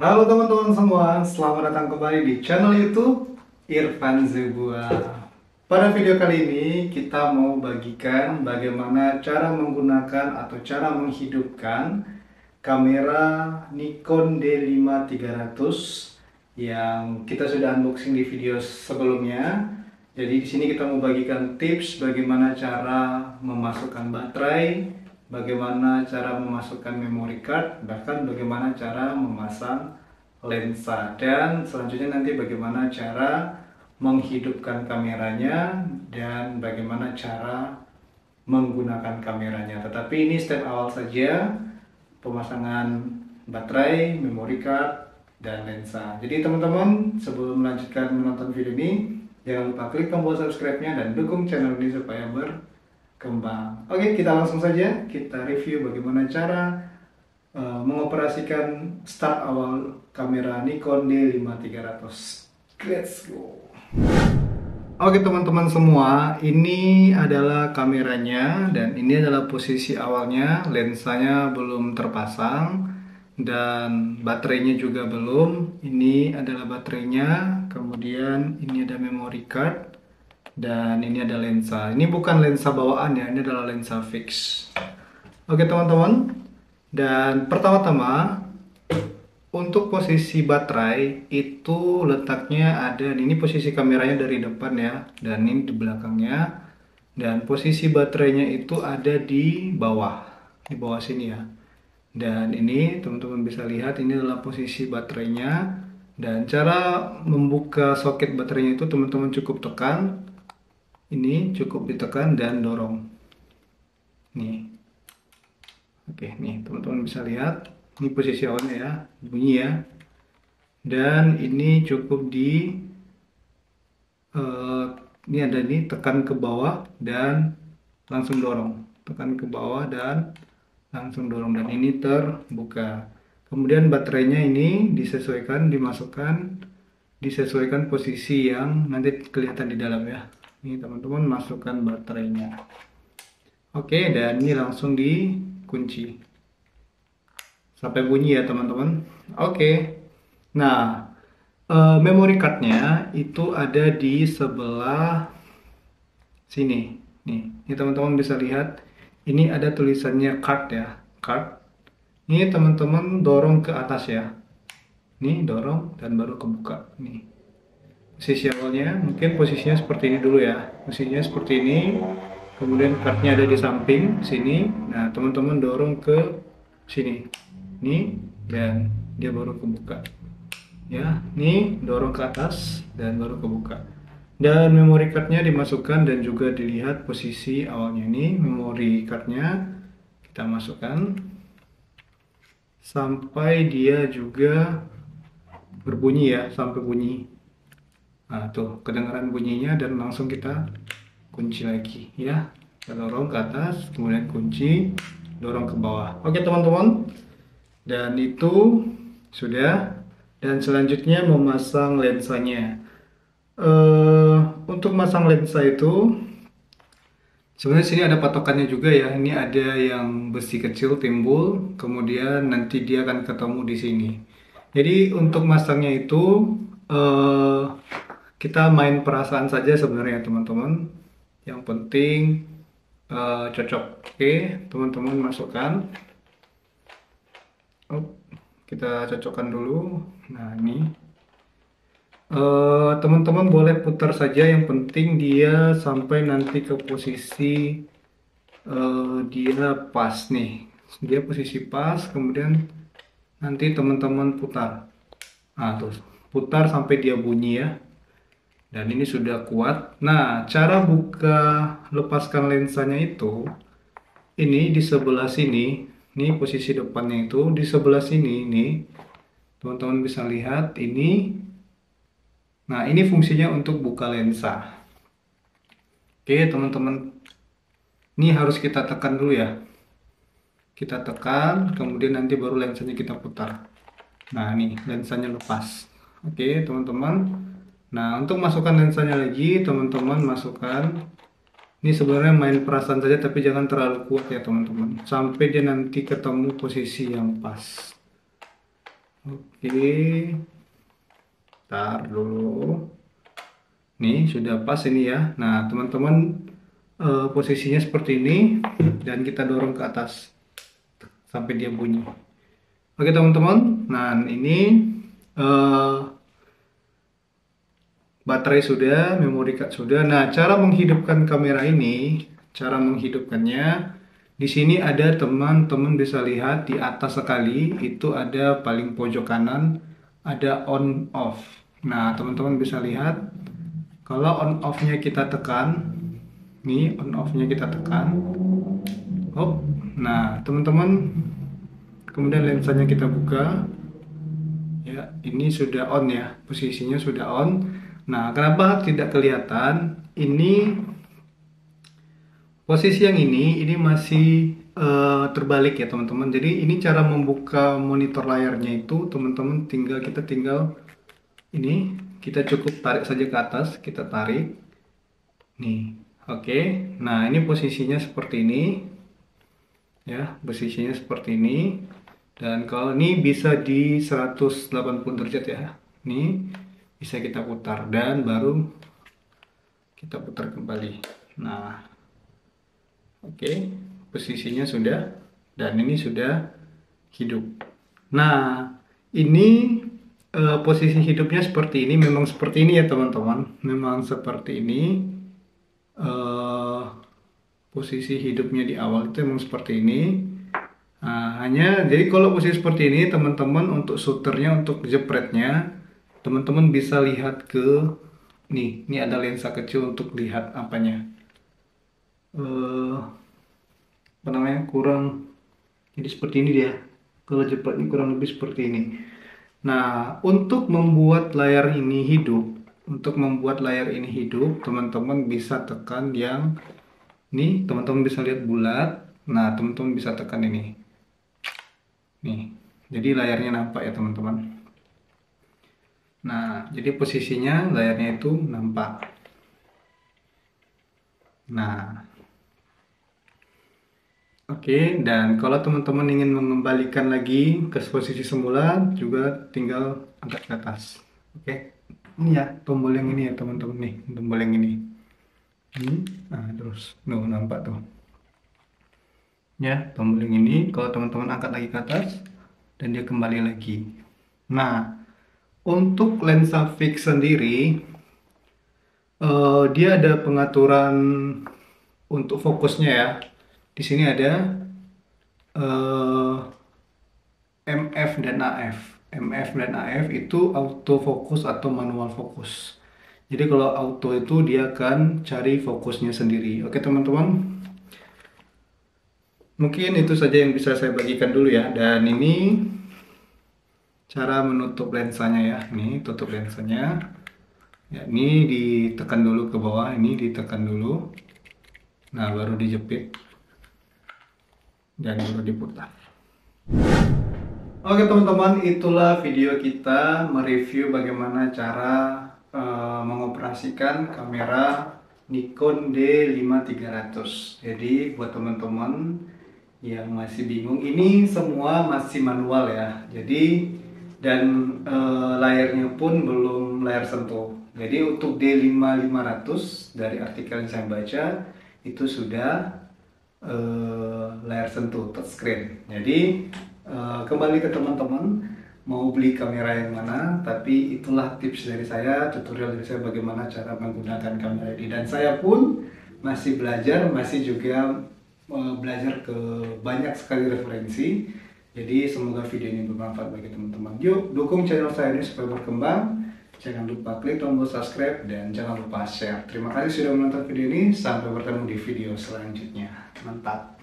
Halo teman-teman semua, selamat datang kembali di channel YouTube Irfan Zebua. Pada video kali ini kita mau bagikan bagaimana cara menggunakan atau cara menghidupkan kamera Nikon D5300 yang kita sudah unboxing di video sebelumnya. Jadi di sini kita mau bagikan tips bagaimana cara memasukkan baterai, bagaimana cara memasukkan memory card, bahkan bagaimana cara memasang lensa, dan selanjutnya nanti bagaimana cara menghidupkan kameranya dan bagaimana cara menggunakan kameranya. Tetapi ini step awal saja, pemasangan baterai, memory card, dan lensa. Jadi teman-teman, sebelum melanjutkan menonton video ini, jangan lupa klik tombol subscribe-nya dan dukung channel ini supaya berkembang. Oke, kita langsung saja kita review bagaimana cara mengoperasikan start awal kamera Nikon D5300. Let's go. Oke teman-teman semua, ini adalah kameranya dan ini adalah posisi awalnya. Lensanya belum terpasang dan baterainya juga belum. Ini adalah baterainya, kemudian ini ada memory card dan ini ada lensa. Ini bukan lensa bawaan ya, ini adalah lensa fix. Oke teman-teman, dan pertama-tama untuk posisi baterai itu letaknya ada, ini posisi kameranya dari depan ya, dan ini di belakangnya. Dan posisi baterainya itu ada di bawah sini ya. Dan ini teman-teman bisa lihat, ini adalah posisi baterainya. Dan cara membuka soket baterainya itu teman-teman cukup tekan, ini cukup ditekan dan dorong. Nih, oke, nih teman-teman bisa lihat. Ini posisi awalnya ya, bunyi ya. Dan ini cukup ini ada nih, tekan ke bawah dan langsung dorong. Tekan ke bawah dan langsung dorong, dan ini terbuka. Kemudian baterainya ini disesuaikan, disesuaikan posisi yang nanti kelihatan di dalam ya. Ini teman-teman masukkan baterainya. Oke, dan ini langsung dikunci sampai bunyi ya teman-teman. Oke, nah memory cardnya itu ada di sebelah sini nih. Ini teman-teman bisa lihat, ini ada tulisannya card ya, card. Ini teman-teman dorong ke atas ya, nih dorong dan baru kebuka. Nih posisi awalnya, mungkin posisinya seperti ini dulu ya, posisinya seperti ini. Kemudian cardnya ada di samping sini. Nah teman-teman dorong ke sini nih, dan dia baru kebuka ya. Nih dorong ke atas dan baru kebuka, dan memory cardnya dimasukkan dan juga dilihat posisi awalnya. Ini memory cardnya kita masukkan sampai dia juga berbunyi ya, sampai bunyi. Nah tuh kedengaran bunyinya, dan langsung kita kunci lagi ya. Kita dorong ke atas, kemudian kunci, dorong ke bawah. Oke teman-teman, dan itu sudah. Dan selanjutnya memasang lensanya. Untuk masang lensa itu sebenarnya sini ada patokannya juga ya. Ini ada yang besi kecil timbul, kemudian nanti dia akan ketemu di sini. Jadi untuk masangnya itu kita main perasaan saja sebenarnya teman-teman. Yang penting cocok. Oke teman-teman, masukkan. Kita cocokkan dulu. Nah ini teman-teman boleh putar saja, yang penting dia sampai nanti ke posisi dia pas nih, dia posisi pas. Kemudian nanti teman-teman putar, nah terus putar sampai dia bunyi ya, dan ini sudah kuat. Nah cara buka lepaskan lensanya itu ini di sebelah sini. Ini posisi depannya itu di sebelah sini nih, teman-teman bisa lihat ini. Nah ini fungsinya untuk buka lensa. Oke teman-teman, ini harus kita tekan dulu ya. Kita tekan, kemudian nanti baru lensanya kita putar. Nah ini lensanya lepas. Oke teman-teman, nah untuk masukkan lensanya lagi, teman-teman masukkan. Ini sebenarnya main perasaan saja, tapi jangan terlalu kuat ya teman-teman, sampai dia nanti ketemu posisi yang pas. Oke, tar dulu. Nih sudah pas ini ya. Nah teman-teman, posisinya seperti ini dan kita dorong ke atas sampai dia bunyi. Oke teman-teman, nah ini eh, baterai sudah, memori card sudah. Nah, cara menghidupkan kamera ini, cara menghidupkannya, di sini ada teman-teman bisa lihat di atas sekali, itu ada paling pojok kanan, ada on off. Nah, teman-teman bisa lihat, kalau on off-nya kita tekan, nih on off-nya kita tekan, hop. Nah, teman-teman, kemudian lensanya kita buka. Ya, ini sudah on ya, posisinya sudah on. Nah, kenapa tidak kelihatan? Ini posisi yang ini masih terbalik ya teman-teman. Jadi ini cara membuka monitor layarnya itu teman-teman kita tinggal ini kita cukup tarik saja ke atas, kita tarik. Nih, oke. Nah, ini posisinya seperti ini. Ya, posisinya seperti ini. Dan kalau ini bisa di 180 derajat ya. Nih, bisa kita putar dan baru kita putar kembali. Nah, oke, posisinya sudah dan ini sudah hidup. Nah, ini posisi hidupnya seperti ini, memang seperti ini ya teman-teman. Memang seperti ini. Eh, posisi hidupnya di awal itu memang seperti ini. Nah, hanya jadi kalau posisi seperti ini teman-teman untuk shooternya, untuk jepretnya teman-teman bisa lihat ke nih, ini ada lensa kecil untuk lihat apanya. Apa namanya, kurang, jadi seperti ini dia. Kalau jepretnya kurang lebih seperti ini. Nah, untuk membuat layar ini hidup, teman-teman bisa tekan yang ini, teman-teman bisa lihat bulat. Nah, teman-teman bisa tekan ini. Nih, jadi layarnya nampak ya teman-teman. Nah, jadi posisinya layarnya itu nampak. Nah, oke, dan kalau teman-teman ingin mengembalikan lagi ke posisi semula, juga tinggal angkat ke atas. Oke, ini ya tombol yang ini ya teman-teman nih, tombol yang ini. Nah, terus, nampak tuh. Ya, tombol yang ini, kalau teman-teman angkat lagi ke atas, dan dia kembali lagi. Nah, untuk lensa fix sendiri, dia ada pengaturan untuk fokusnya ya. Di sini ada MF dan AF. MF dan AF itu autofocus atau manual fokus. Jadi kalau auto itu dia akan cari fokusnya sendiri. Oke teman-teman, mungkin itu saja yang bisa saya bagikan dulu ya. Dan ini cara menutup lensanya ya. Ini tutup lensanya. Ya, ini ditekan dulu ke bawah, ini ditekan dulu. Nah, baru dijepit. Dan baru diputar. Oke teman-teman, itulah video kita mereview bagaimana cara mengoperasikan kamera Nikon D5300. Jadi buat teman-teman yang masih bingung, ini semua masih manual ya. Jadi dan layarnya pun belum layar sentuh. Jadi untuk D5500 dari artikel yang saya baca itu sudah layar sentuh touchscreen. Jadi kembali ke teman-teman mau beli kamera yang mana, tapi itulah tips dari saya, tutorial dari saya bagaimana cara menggunakan kamera ini. Dan saya pun masih belajar, masih juga belajar ke banyak sekali referensi. Jadi semoga video ini bermanfaat bagi teman-teman. Yuk dukung channel saya ini supaya berkembang. Jangan lupa klik tombol subscribe dan jangan lupa share. Terima kasih sudah menonton video ini. Sampai bertemu di video selanjutnya. Mantap.